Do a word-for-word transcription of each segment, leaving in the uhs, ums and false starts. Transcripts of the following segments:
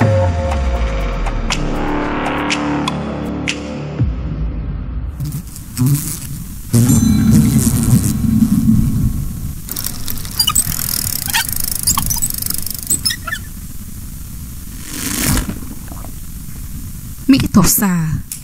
มิโตะซา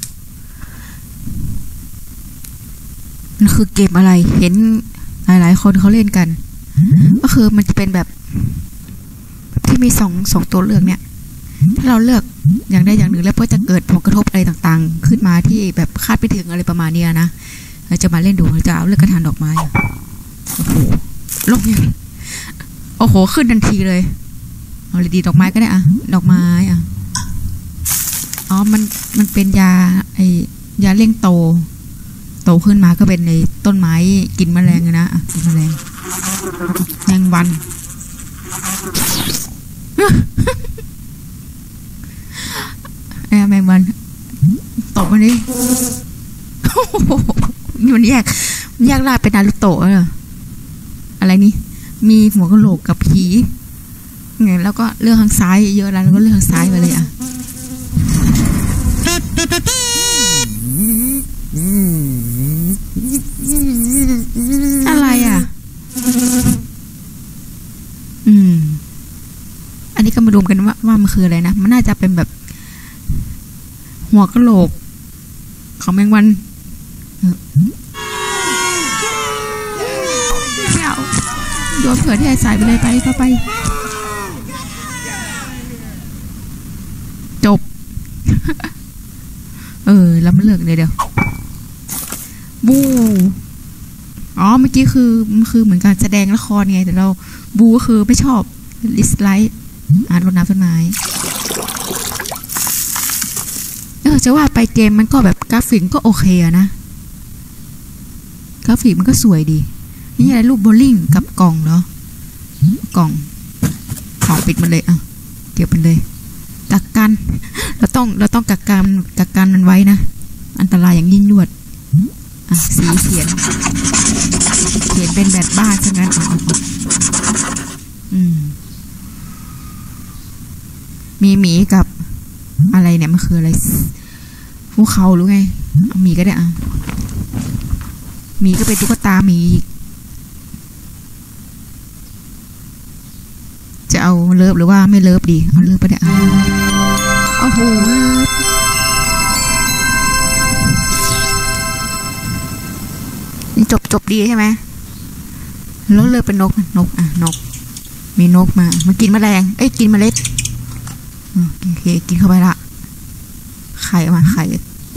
มันคือเกมอะไรเห็นหลายๆคนเขาเล่นกันก็คือมันจะเป็นแบบที่มีสองสองตัวเลือกเนี่ยถ้าเราเลือกอย่างใดอย่างหนึ่งแล้วก็จะเกิดผลกระทบอะไรต่างๆขึ้นมาที่แบบคาดไม่ถึงอะไรประมาณนี้นะเราจะมาเล่นดูเราจะเอาเลือกกระถางดอกไม้โอ้โหลงอย่างโอ้โหขึ้นทันทีเลยเอาเลยดีดอกไม้ก็ได้อะดอกไม้อะอ๋อมันมันเป็นยาไอยาเร่งโตโตขึ้นมาก็เป็นในต้นไม้กินแมลงนะอ่ะกินแมลงแมงวันแอบแมงวันตบมันดิมันแยกแยกลาดเป็นนารูโตะเหรออะไรนี่มีหัวกะโหลกกับผีไงแล้วก็เลือกทางซ้ายเยอะแล้วแล้วก็เลือกทางซ้ายไปเลยอ่ะอะไรอ่ะอืมอันนี้ก็มาดูกันว่าว่ามันคืออะไรนะมันน่าจะเป็นแบบหัวกะโหลกของแมงวันไม่เอาโยนเผื่อที่ใส่ไปเลยไปเข้าไปจบเออแล้วมันเลิกเดี๋ยวเดี๋ยวบูอ๋อเมื่อกี้คือมันคือเหมือนการแสดงละครไงแต่เราบูก็คือไม่ชอบดิสไลค์อ่านรดน้ำต้นไม้เออจะว่าไปเกมมันก็แบบกราฟิกก็โอเคนะกราฟิกมันก็สวยดีนี่อะไรรูปโบลิ่งกับกล่องเหรอกล่องของปิดมันเลยอ่ะเก็บมันเลยกักกันเราต้องเราต้องกักกันกักกันมันไว้นะอันตรายอย่างยิ่งยวดอ่ะสีเขียนเขียนเป็นแบบบ้านซะงั้นอ๋ออืมมีหมีกับอะไรเนี่ยมันคืออะไรภูเขาหรือไงเอาหมีก็ได้อ่ะหมีก็เป็นตุ๊กตาหมีจะเอาเลิฟหรือว่าไม่เลิฟดีเอาเลิฟไปได้อ่ะโอ้โหเลิฟนี่จบจบดีใช่ไหมแล้วเลิฟเป็นนกนกอ่ะนกมีนกมามากินแมลงเอ้ยกินเมล็ดโอเคกินเข้าไปละไข่มาไข่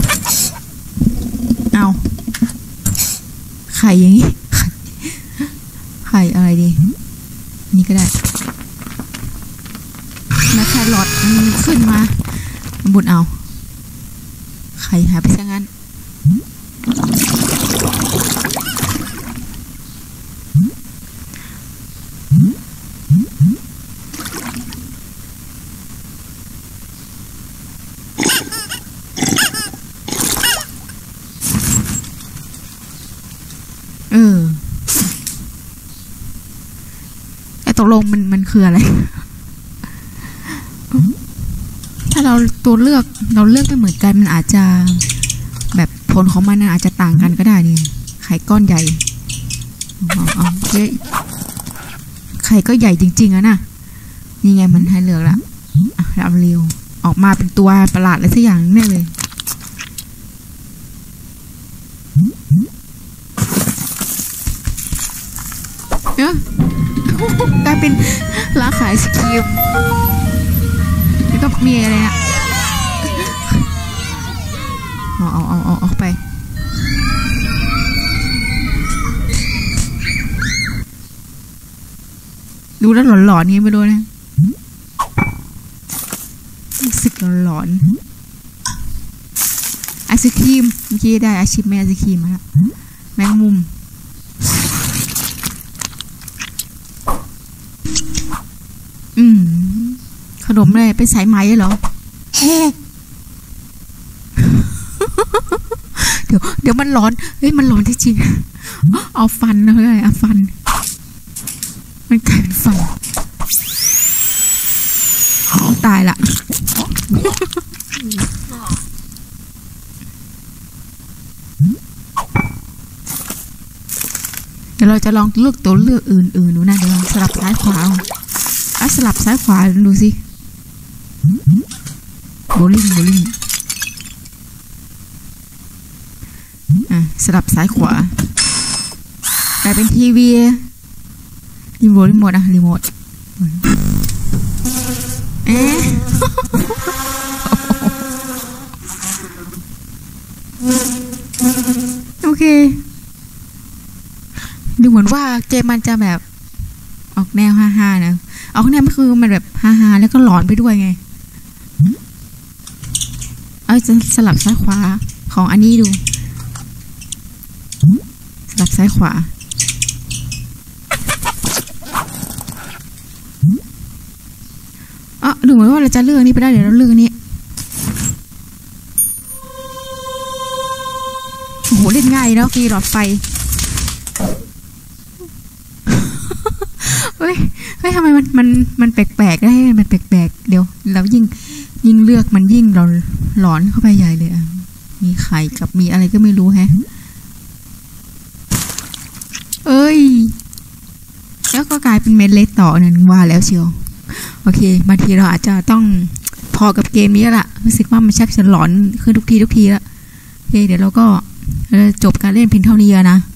เอาไข่อย่างนี้ไข่อะไรดีนี่ก็ได้แล้วแครอทมันขึ้นมาบุญเอาไข่หายไปซะงั้นเออไอ้ตกลงมันมันคืออะไรถ้าเราตัวเลือกเราเลือกไม่เหมือนกันมันอาจจะแบบผลของมันอาจจะต่างกันก็ได้นี่ไข่ก้อนใหญ่อ๋อไข่ก็ใหญ่จริงๆอะนะนี่ไงมันให้เลือกละเราเร็วออกมาเป็นตัวประหลาดอะไรสักอย่างแน่เลยกลายเป็นร้านขายสครีมแล้วก็มีอะไรอ่ะเอาเอาเอาเอาออกไปดูแล้วหลอนๆนี่ไม่รู้นะสึกหลอนๆไอศครีมเมื่อกี้ได้อาชีพแม่ไอศครีมมาแล้วแมงมุมอืมขนมอะไรไปสายไหมเหรอเดี๋ยวเดี๋ยวมันร้อนเฮ้ยมันร้อนที่จริงเอาฟันนะเฮ้ยเอาฟันมันกลายเป็นฟันตายละเดี๋ยวเราจะลองเลือกตัวเลือกอื่นๆดูนะเดี๋ยวสลับซ้ายขวาอ่ะสลับซ้ายขวาดูสิโบลิ่งโบลิ่งอ่ะสลับซ้ายขวากลายเป็นทีวีรีโมทรีโมทอะรีโมทเอ๊ะโอเคดูเหมือนว่าเกมมันจะแบบออกแนวฮาๆนะออกแนวมันคือมันแบบฮาๆแล้วก็หลอนไปด้วยไงเอาจะสลับซ้ายขวาของอันนี้ดูสลับซ้ายขวาอ๋อดูเหมือนว่าเราจะเลือกนี้ไปได้เดี๋ยวเราเลือกนี้โอ้โหเล่นง่ายแล้วกีหลอดไฟเฮ้ยเฮ้ยทำไมมันมันมันแปลกๆได้มันแปลกๆเดี๋ยวแล้วยิ่งยิ่งเลือกมันยิ่งเราหลอนเข้าไปใหญ่เลยอ่ะมีไข่กับมีอะไรก็ไม่รู้แฮะเอ้ยแล้วก็กลายเป็นเม็ดเล็กต่อนั่นว่าแล้วเชียวโอเคบางทีเราอาจจะต้องพอกับเกมนี้ละรู้สึกว่ามันชักจะหลอนขึ้นทุกทีทุกทีละโอเคเดี๋ยวเราก็จบการเล่นเพียงเท่านี้นะ